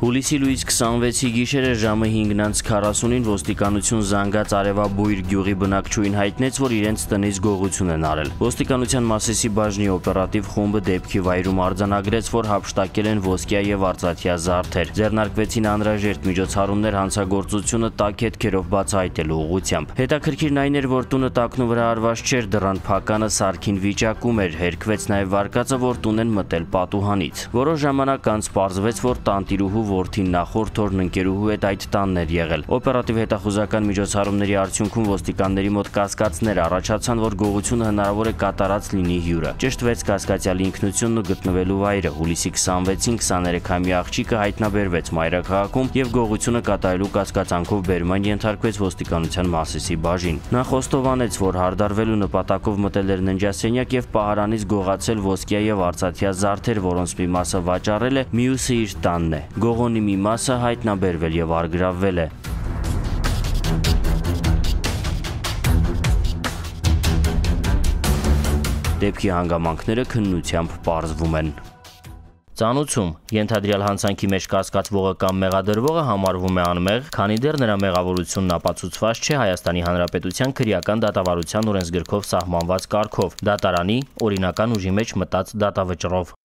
Հուլիսի լույս 26-ի գիշերը ժամը 5:40-ին ոստիկանություն զանգած Արևաբույր գյուղի բնակչուհին հայտնեց, որ իրենց տնից գողություն են արել։ Ոստիկանության Մասիսի բաժնի օպերատիվ խումբը դեպքի վայրում արձանագրեց, որ հափշտակել են ոսկյա եւ արծաթյա զարդեր։ Ձեռնարկվեցին անհրաժեշտ միջոցառումներ հանցագործությունը տաք հետքերով բացահայտելու ուղղությամբ։ Հետաքրքիրն այն էր, որ տունը տակնու վրա արված չէր, դռան փականը սարքին վիճակում էր, հերքվեց նաեւ վարկածը, որ տուն են մտել պատուհանից։ Որոշ ժամանակ անց պարզվեց, որ տանտիրուհու որդին նախորդ օրն ընկերուհու հետ այդ տանն էր եղել։ Օպերատիվ հետախուզական միջոցառումների արդյունքում ոստիկանների մոտ կասկածներ առաջացան, որ գողությունը հնարավոր է կատարած լինի հյուրը։ Ճշտվեց կասկածյալի ինքնությունն ու գտնվելու վայրը։ Հուլիսի 26-ին 23-ամյա աղջիկը հայտնաբերվեց մայրաքաղաքում եւ գողությունը կատարելու կասկածանքով բերման ենթարկվեց ոստիկանության Մասիսի բաժին։ Նա խոստովանեց, որ հարդարվելու նպատակով մտել էր ննջասենյակ եւ պահարանից գողացել ոսկյա եւ արծաթյա զարդեր, որոնց մի մասը վաճառել է, մյուսը իր տանն է։ Գողոնի մի մասը հայտնաբերվել եւ արգրավվել է։ Դեպքի հանգամանքները քննությամբ պարզվում են։ Ծանուցում ենթադրյալ հանցանքի մեջ կասկածվողը կամ մեղադրվողը համարվում է անմեղ, քանի դեռ նրա մեղավորությունն ապացուցված չէ Հայաստանի Հանրապետության քրեական դատավարության օրենսգրքով սահմանված կարգով՝ դատարանի օրինական ուժի մեջ մտած դատավճռով։